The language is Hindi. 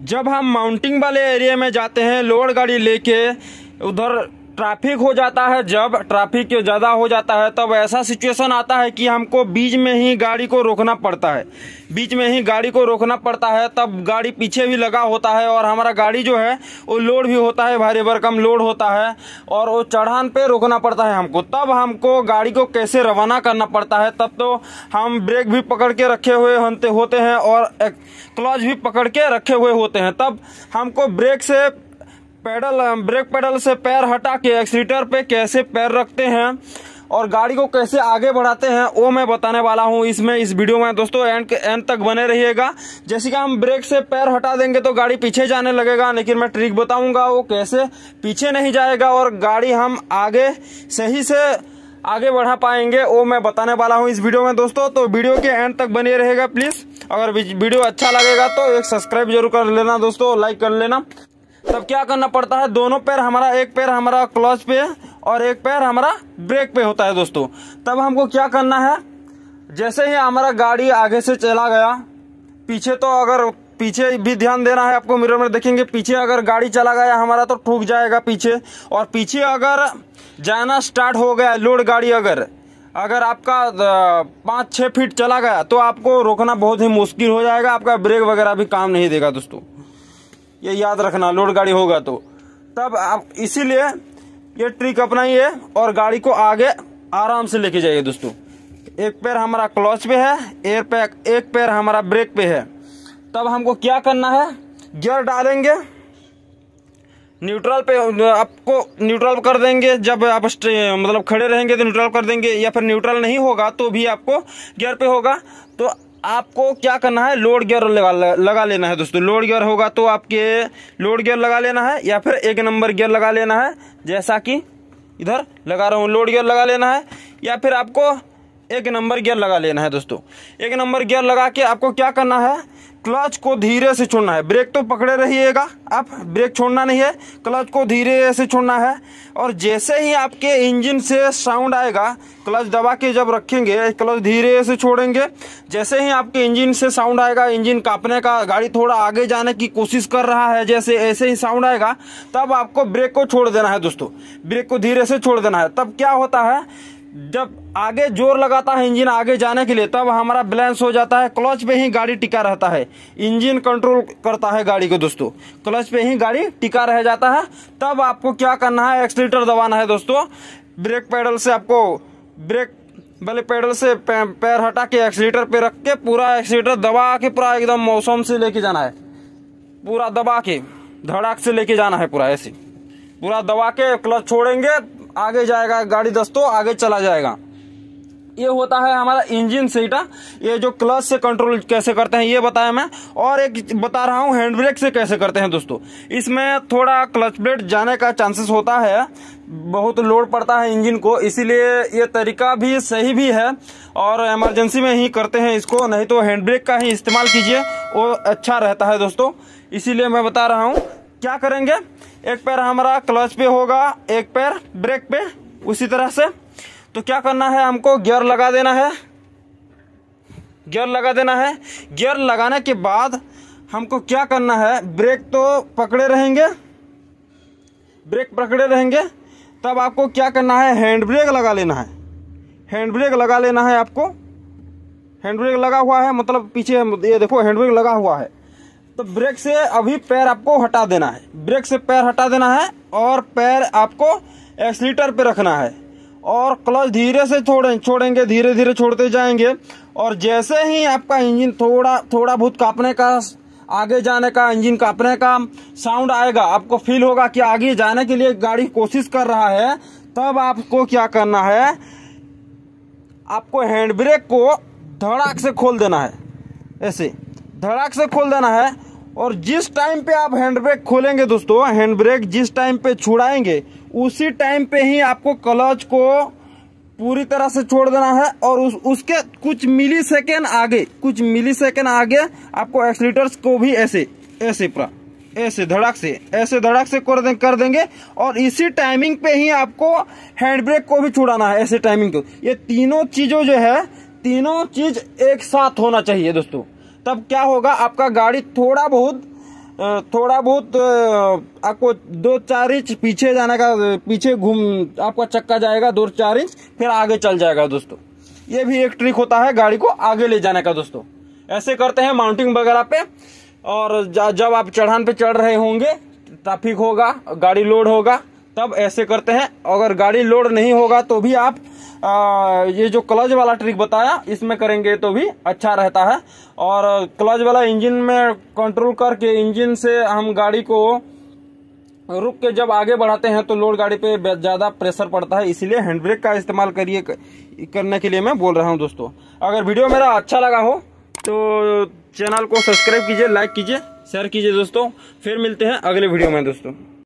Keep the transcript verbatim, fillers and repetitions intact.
जब हम माउंटिंग वाले एरिया में जाते हैं लोड गाड़ी लेके, उधर ट्रैफिक हो जाता है, जब ट्रैफिक ज़्यादा हो जाता है तब ऐसा सिचुएशन आता है कि हमको बीच में ही गाड़ी को रोकना पड़ता है। बीच में ही गाड़ी को रोकना पड़ता है, तब गाड़ी पीछे भी लगा होता है और हमारा गाड़ी जो है वो लोड भी होता है, भारी भरकम लोड होता है और वो चढ़ान पे रोकना पड़ता है हमको। तब हमको गाड़ी को कैसे रवाना करना पड़ता है, तब तो हम ब्रेक भी पकड़ के रखे हुए होते हैं और क्लच भी पकड़ के रखे हुए होते हैं। तब हमको ब्रेक से पैडल ब्रेक पैडल से पैर हटा के एक्सीटर पे कैसे पैर रखते हैं और गाड़ी को कैसे आगे बढ़ाते हैं वो मैं बताने वाला हूं इसमें इस वीडियो में। दोस्तों एंड एंड तक बने रहिएगा। जैसे कि हम ब्रेक से पैर हटा देंगे तो गाड़ी पीछे जाने लगेगा, लेकिन मैं ट्रिक बताऊंगा वो कैसे पीछे नहीं जाएगा और गाड़ी हम आगे सही से आगे बढ़ा पाएंगे, वो मैं बताने वाला हूं इस वीडियो में। दोस्तों तो वीडियो के एंड तक बने रहेगा प्लीज। अगर वीडियो अच्छा लगेगा तो एक सब्सक्राइब जरूर कर लेना दोस्तों, लाइक कर लेना। तब क्या करना पड़ता है, दोनों पैर हमारा, एक पैर हमारा क्लच पे और एक पैर हमारा ब्रेक पे होता है दोस्तों। तब हमको क्या करना है, जैसे ही हमारा गाड़ी आगे से चला गया, पीछे तो अगर पीछे भी ध्यान देना है आपको, मिरर में देखेंगे पीछे अगर गाड़ी चला गया हमारा तो ठुक जाएगा पीछे। और पीछे अगर जाना स्टार्ट हो गया लोड गाड़ी, अगर अगर आपका पाँच छः फीट चला गया तो आपको रोकना बहुत ही मुश्किल हो जाएगा, आपका ब्रेक वगैरह भी काम नहीं देगा दोस्तों, ये याद रखना लोड गाड़ी होगा तो। तब आप इसीलिए ये ट्रिक अपनाइए और गाड़ी को आगे आराम से लेके जाइए दोस्तों। एक पैर हमारा क्लच पे है, एक पैर एक पैर हमारा ब्रेक पे है। तब हमको क्या करना है, गियर डालेंगे, न्यूट्रल पे आपको न्यूट्रल कर देंगे। जब आप मतलब खड़े रहेंगे तो न्यूट्रल कर देंगे, या फिर न्यूट्रल नहीं होगा तो भी आपको गियर पे होगा तो आपको क्या करना है, लोड गियर लगा लगा लेना है दोस्तों। लोड गियर होगा तो आपके लोड गियर लगा लेना है या फिर एक नंबर गियर लगा लेना है, जैसा कि इधर लगा रहा हूँ। लोड गियर लगा लेना है या फिर आपको एक नंबर गियर लगा लेना है दोस्तों। एक नंबर गियर लगा के आपको क्या करना है, क्लच को धीरे से छोड़ना है। ब्रेक तो पकड़े रहिएगा आप, ब्रेक छोड़ना नहीं है, क्लच को धीरे से छोड़ना है। और जैसे ही आपके इंजन से साउंड आएगा, क्लच दबा के जब रखेंगे, क्लच धीरे से छोड़ेंगे, जैसे ही आपके इंजन से साउंड आएगा, इंजन कांपने का, गाड़ी थोड़ा आगे जाने की कोशिश कर रहा है, जैसे ऐसे ही साउंड आएगा तब आपको ब्रेक को छोड़ देना है दोस्तों। ब्रेक को धीरे से छोड़ देना है। तब क्या होता है, जब आगे जोर लगाता है इंजन आगे जाने के लिए, तब हमारा बैलेंस हो जाता है, क्लच पे ही गाड़ी टिका रहता है। इंजन कंट्रोल करता है गाड़ी को दोस्तों, क्लच पे ही गाड़ी टिका रह जाता है। तब आपको क्या करना है, एक्सीलरेटर दबाना है दोस्तों। ब्रेक पैडल से आपको ब्रेक वाले पैडल से पैर हटा के एक्सीलरेटर पे रख के पूरा एक्सीलरेटर दबा के पूरा एकदम मौसम से लेके जाना है, पूरा दबा के धड़ाक से लेके जाना है, पूरा ऐसे पूरा दबा के क्लच छोड़ेंगे, आगे जाएगा गाड़ी दोस्तों, आगे चला जाएगा। ये होता है हमारा इंजन सीटा। ये जो क्लच से कंट्रोल कैसे करते हैं ये बताया मैं, और एक बता रहा हूँ हैंड ब्रेक से कैसे करते हैं दोस्तों। इसमें थोड़ा क्लच प्लेट जाने का चांसेस होता है, बहुत लोड पड़ता है इंजन को, इसीलिए ये तरीका भी सही भी है और इमरजेंसी में ही करते हैं इसको, नहीं तो हैंड ब्रेक का ही इस्तेमाल कीजिए, वो अच्छा रहता है दोस्तों। इसीलिए मैं बता रहा हूँ क्या करेंगे, एक पैर हमारा क्लच पे होगा, एक पैर ब्रेक पे, उसी तरह से। तो क्या करना है, हमको गियर लगा देना है, गियर लगा देना है। गियर लगाने के बाद हमको क्या करना है, ब्रेक तो पकड़े रहेंगे, ब्रेक पकड़े रहेंगे, तब आपको क्या करना है, हैंड ब्रेक लगा लेना है। हैंड ब्रेक लगा लेना है आपको, हैंड ब्रेक लगा हुआ है, मतलब पीछे ये देखो हैंड ब्रेक लगा हुआ है। तो ब्रेक से अभी पैर आपको हटा देना है, ब्रेक से पैर हटा देना है और पैर आपको एक्सीलरेटर पे रखना है और क्लच धीरे से छोड़ें छोड़ेंगे धीरे धीरे छोड़ते जाएंगे। और जैसे ही आपका इंजन थोड़ा थोड़ा बहुत कांपने का, आगे जाने का, इंजन कांपने का साउंड आएगा, आपको फील होगा कि आगे जाने के लिए गाड़ी कोशिश कर रहा है, तब आपको क्या करना है, आपको हैंड ब्रेक को धड़ाक से खोल देना है, ऐसे धड़ाक से खोल देना है। और जिस टाइम पे आप हैंड ब्रेक खोलेंगे दोस्तों, हैंड ब्रेक जिस टाइम पे छुड़ाएंगे उसी टाइम पे ही आपको क्लच को पूरी तरह से छोड़ देना है और उस उसके कुछ मिली सेकेंड आगे कुछ मिली सेकेंड आगे आपको एक्सीलरेटर्स को भी ऐसे ऐसे पूरा ऐसे धड़ाक से ऐसे धड़ाक से कर, दे, कर देंगे और इसी टाइमिंग पे ही आपको हैंड ब्रेक को भी छुड़ाना है, ऐसे टाइमिंग को। ये तीनों चीजों जो है, तीनों चीज एक साथ होना चाहिए दोस्तों। तब क्या होगा, आपका गाड़ी थोड़ा बहुत थोड़ा बहुत आपको दो चार इंच पीछे जाने का, पीछे घूम आपका चक्का जाएगा दो चार इंच, फिर आगे चल जाएगा दोस्तों। ये भी एक ट्रिक होता है गाड़ी को आगे ले जाने का दोस्तों। ऐसे करते हैं माउंटिंग वगैरह पे। और जब आप चढ़ान पे चढ़ रहे होंगे, ट्रैफिक होगा, गाड़ी लोड होगा, तब ऐसे करते हैं। अगर गाड़ी लोड नहीं होगा तो भी आप आ, ये जो क्लच वाला ट्रिक बताया इसमें करेंगे तो भी अच्छा रहता है। और क्लच वाला इंजन में कंट्रोल करके इंजन से हम गाड़ी को रुक के जब आगे बढ़ाते हैं तो लोड गाड़ी पे ज्यादा प्रेशर पड़ता है, इसलिए हैंड ब्रेक का इस्तेमाल करिए करने के लिए मैं बोल रहा हूं दोस्तों। अगर वीडियो मेरा अच्छा लगा हो तो चैनल को सब्सक्राइब कीजिए, लाइक कीजिए, शेयर कीजिए दोस्तों। फिर मिलते हैं अगले वीडियो में दोस्तों।